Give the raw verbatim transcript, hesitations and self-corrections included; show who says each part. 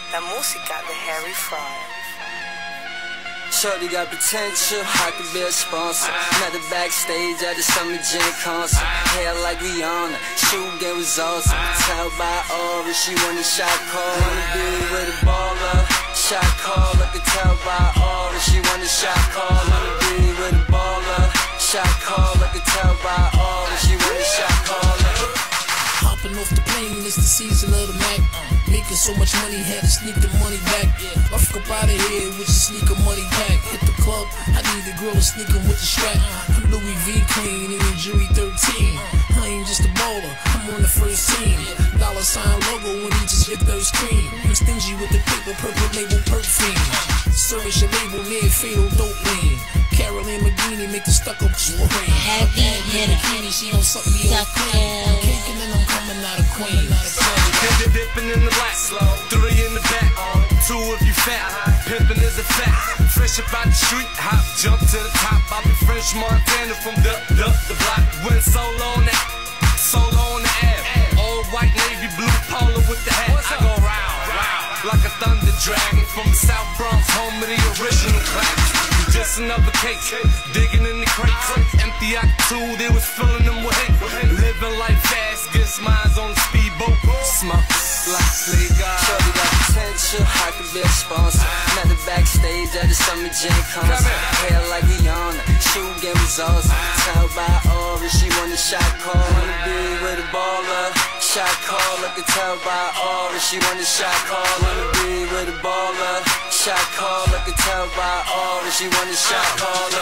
Speaker 1: La música de Harry Fraud.
Speaker 2: Shorty got potential, I could be a sponsor. Met her backstage at the Summer Jam concert. Hair like Rihanna, shoe game was awesome. Tell by aura, she want a shot call. Wanna be with a baller, shot call. I can tell by aura, she want a shot call. Wanna be with a baller, shot call. I can tell by aura, she want a shot call.
Speaker 3: Hopping off the plane, it's the season of the Mac. Making so much money, had to sneak the money back. Rough up out of here with your sneaker money back. Hit the club, I need a girl to sneak him with the strap. I'm Louis V clean, and Jury thirteen. I ain't just a baller, I'm on the first team. Dollar sign logo when he just hit those cream. I'm stingy with the paper, purple label perfume. Service your label near fatal dope lean. Carolyn McGeenie make the stuck up scream.
Speaker 4: Heavy hitter,
Speaker 3: Bikini, she don't suck me off clean. I'm caking and I'm coming out of Queen.
Speaker 5: Dip, dipping in the black, three in the back, two if you fat. Pimpin' is a fact. Fresh about the street, hop, jump to the top. I be French Montana from the the the block. Went solo on that, solo on the app. All white navy blue polo with the hat. I go round, round like a thunder dragon from the South Bronx, home of the original clap. Just another case, digging in the crates. Empty out two, they was filling them with hate. Living life fast, get smiles on the speedboat. Smoke, like Slay God.
Speaker 2: Shorty got potential, I could be a sponsor. Met her backstage at the Summer Jam concert. Hair like Rihanna, shoe game was awesome. Tell by aura, she want a shot call. Wanna be with a baller, shot call. I can tell by aura, she want a shot call. Wanna be with a baller, shot call. I can tell by aura, she want a shot call.